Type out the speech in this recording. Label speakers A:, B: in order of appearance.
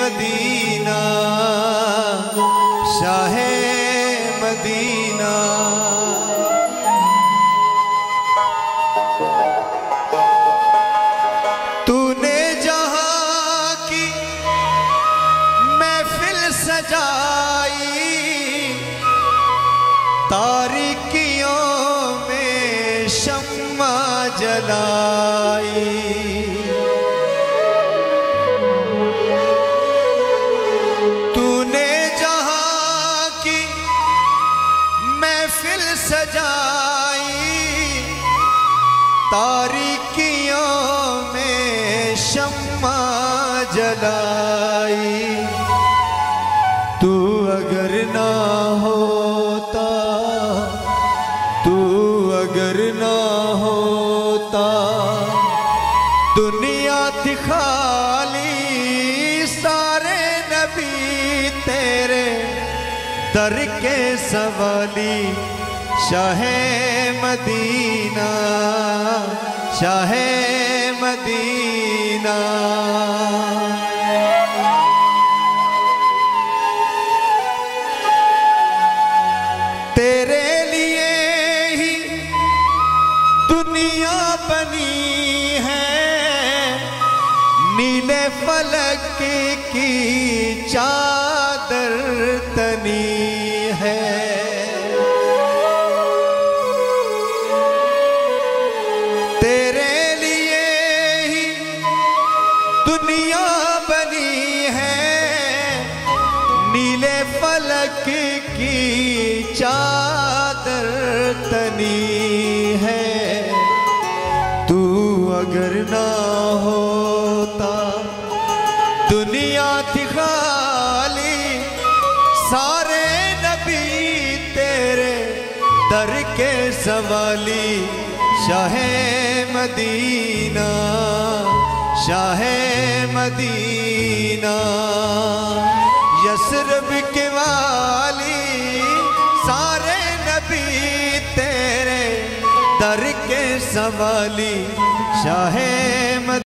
A: Medina, शाहे Medina. तूने जहां की महफिल सजाई, तारीकियों में शम्मा जलाई। तूने जहां की महफिल सजाई, तारीकियों में शम्मा जलाई। तू अगर ना होता, तू अगर ना होता, दुनिया थी खाली, सारे नबी तेरे दर के सवाली। शाहे मदीना, शाहे मदीना। तेरे लिए ही दुनिया बनी है, नीले फलक की चादर तनी है। तेरे लिए ही दुनिया बनी है, नीले फलक की चादर तनी है। तू अगर ना होता, दुनिया थी खाली, सारे नबी तेरे दर के सवाली। शाहे मदीना, शाहे मदीना। यस्रब के वाली, सारे नबी तेरे दर के सवाली। शाहे